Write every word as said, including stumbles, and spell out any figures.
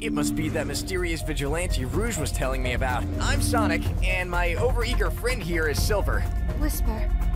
It must be that mysterious vigilante Rouge was telling me about. I'm Sonic, and my overeager friend here is Silver. Whisper,